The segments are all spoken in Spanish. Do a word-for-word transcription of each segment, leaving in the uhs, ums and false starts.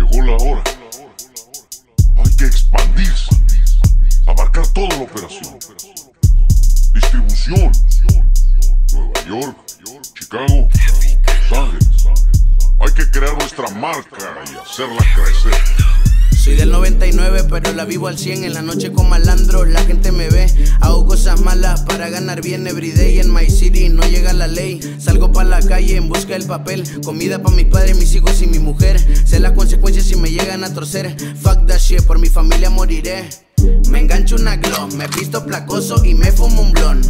Llegó la hora. Hay que expandirse, abarcar toda la operación. Distribución: Nueva York, Chicago, Los Ángeles. Hay que crear nuestra marca y hacerla crecer. Soy del noventa y nueve, pero la vivo al cien. En la noche con malandros, la gente me ve. Hago cosas malas para ganar bien everyday. En my city no llega la ley. Salgo pa' la calle en busca del papel. Comida pa' mis padres, mis hijos y mi mujer. Sé las consecuencias si me llegan a torcer. Fuck that shit, por mi familia moriré. Me engancho una glow, me visto placoso y me fumo un blon.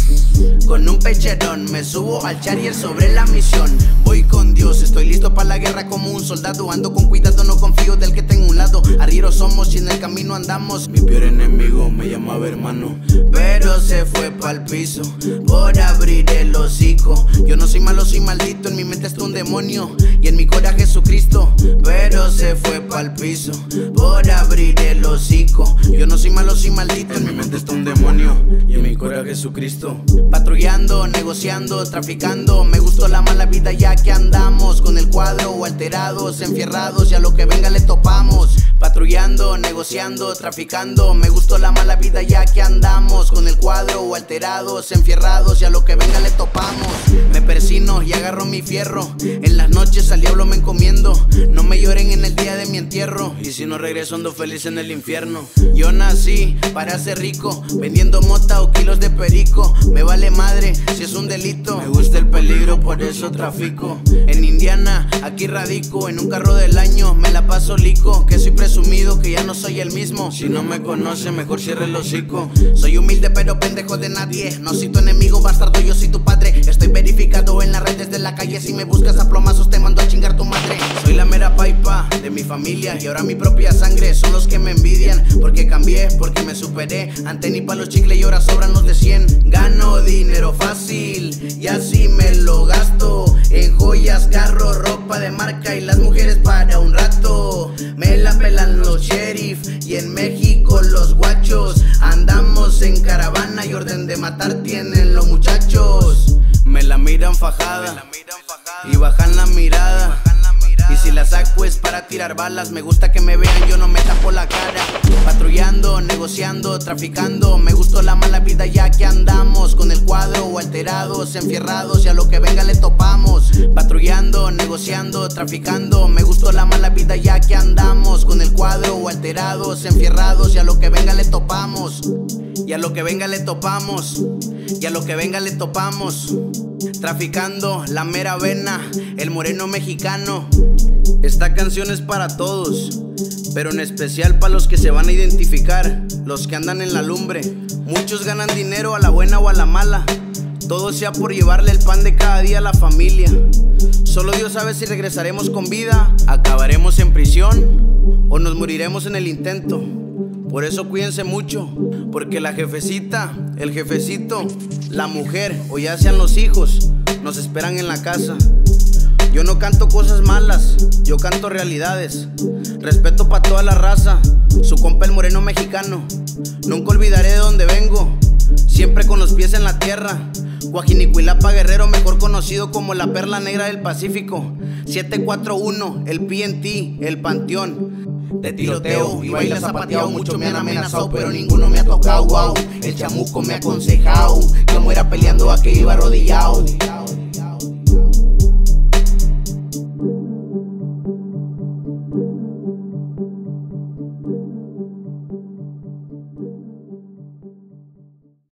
Con un pecherón me subo al Charrier sobre la misión. Voy con Dios, estoy listo para la guerra como un soldado. Ando con cuidado, no confío del que tengo a un lado. Arrieros somos y en el camino andamos. Mi peor enemigo me llamaba hermano, pero se fue pa'l piso por abrir el hocico. Yo no soy malo, soy maldito, en mi mente está un demonio y en mi corazón Jesucristo. Pero se fue pa'l piso por abrir el hocico. Yo no soy malo, soy maldito, en mi mente está un demonio y en mi corazón Jesucristo. Patrullando, negociando, traficando. Me gustó la mala vida ya que andamos con el cuadro o alterados, enfierrados y a lo que venga le topamos. Patrullando, negociando, traficando. Me gustó la mala vida ya que andamos con el cuadro o alterados, enfierrados y a lo que venga le topamos. Me persino y agarro mi fierro. En las noches al diablo me encomiendo. No me lloren en el día de mi entierro, y si no regreso ando feliz en el infierno. Yo nací para ser rico, vendiendo mota o kilos de perico. Me vale madre si es un delito. Me gusta el peligro, por eso trafico. En Indiana, aquí radico. En un carro del año me la paso lico. Que soy presumido, que ya no soy el mismo. Si no me conoce, mejor cierre el hocico. Soy humilde pero pendejo de nadie. No soy tu enemigo, bastardo, yo soy tu padre. Estoy verificado en las redes de la calle. Si me buscas a plomazos te mando a chingar tu madre. Soy la mera paipa de mi familia y ahora mi propia sangre son los que me envidian. Porque cambié, porque me superé. Antes ni pa' los chicles y ahora sobran los de cien. Gano dinero fácil y así me lo gasto en joyas, carro, ropa de marca y las mujeres para un rato. Me la pelan los sheriff y en México los guachos. Andamos en caravana y orden de matar tienen los muchachos. Me la miran fajada y bajan la mirada. Y si la saco es para tirar balas. Me gusta que me vean, yo no me tapo la cara. Patrullando, negociando, traficando. Me gustó la mala vida ya que andamos con el cuadro o alterados, enfierrados y a lo que venga le topamos. Patrullando, negociando, traficando. Me gustó la mala vida ya que andamos con el cuadro o alterados, enfierrados y a lo que venga le topamos. Y a lo que venga le topamos. Y a lo que venga le topamos. Traficando la mera vena, el moreno mexicano. Esta canción es para todos, pero en especial para los que se van a identificar, los que andan en la lumbre. Muchos ganan dinero a la buena o a la mala, todo sea por llevarle el pan de cada día a la familia. Solo Dios sabe si regresaremos con vida, acabaremos en prisión o nos moriremos en el intento. Por eso cuídense mucho, porque la jefecita, el jefecito, la mujer o ya sean los hijos, nos esperan en la casa. Yo no canto cosas malas, yo canto realidades. Respeto pa' toda la raza, su compa el moreno mexicano. Nunca olvidaré de dónde vengo, siempre con los pies en la tierra. Guajinicuilapa Guerrero, mejor conocido como la perla negra del Pacífico. siete cuatro uno, el P N T, el Panteón. De tiroteo y baila zapateado, muchos me han amenazado, pero ninguno me ha tocado, wow. El chamuco me ha aconsejado que muera peleando a que iba arrodillado.